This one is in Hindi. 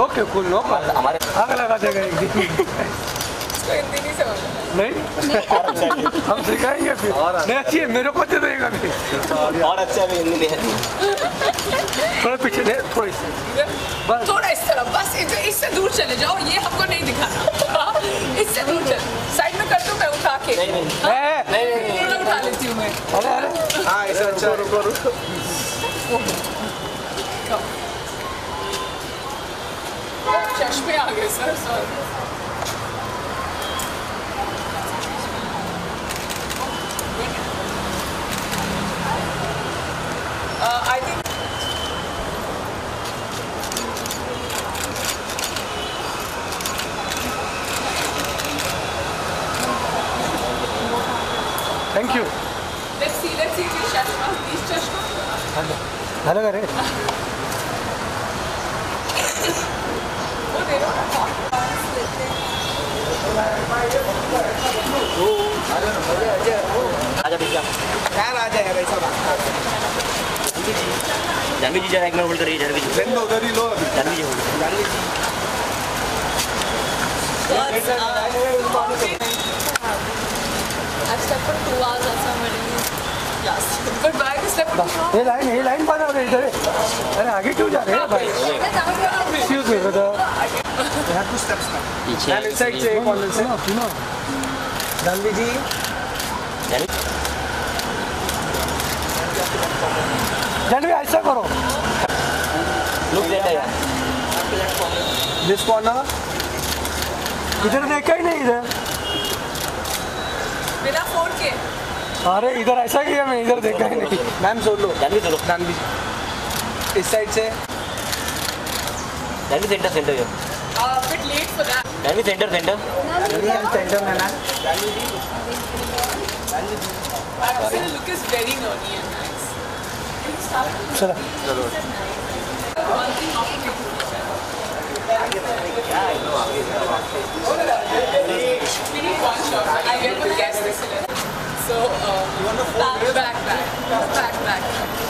ओके कूल नो हमारे आग लगा देगा एक दिन। हिंदी नहीं समझ नहीं हम सिखाएंगे फिर नहीं अच्छी है मेरे को दे देगा नहीं और अच्छा भी हिंदी नहीं थोड़ा पीछे दे थोड़ा इससे बस थोड़ा इस तरफ बस इससे दूर चले जाओ ये हमको नहीं दिखाना इससे दूर चल साइड में कर दो मैं उठा के नहीं उठा लेती हूँ मैं अरे अरे हाँ ऐसा अच्छा रुको चश्मे आ गए sir sorry I think thank you let's see this chashma झालं का रे वो दे दो राजा भैया क्या राजा है भाई साहब जानवी जी जरा एक मिनट होल्ड करिए जानवी जी उधर ही लो Janhvi ji hold Janhvi ji I've slept for 2 hours or something. Yes. But why I slept for 2 hours? ये लाइन बना रहे इधर अरे आगे क्यों जा रहे हैं भाई excuse me brother You have 2 steps now. पीछे इस साइड से एक कॉर्नर से सुनो जानवी जी जानवी ऐसा करो लुक देता है दिस कॉर्नर इधर देखा ही नहीं इधर बिना फोन के अरे इधर ऐसा किया मैं इधर देखा ही नहीं मैम सोलो जानवी चलो जानवी इस साइड से Janhvi centre centre yo bit late for that. Janhvi centre centre centre में ना Actually, look is very nerdy and nice. चलो One thing after we need one shot. I get to guess this. So, back.